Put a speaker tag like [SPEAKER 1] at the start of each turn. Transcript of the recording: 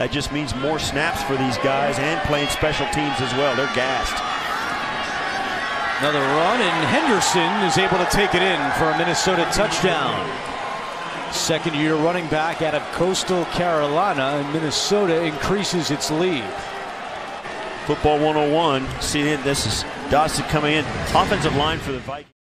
[SPEAKER 1] That just means more snaps for these guys and playing special teams as well. They're gassed.
[SPEAKER 2] Another run, and Henderson is able to take it in for a Minnesota touchdown. Second-year running back out of Coastal Carolina, and Minnesota increases its lead.
[SPEAKER 1] Football 101. See, this is Dawson coming in. Offensive line for the Vikings.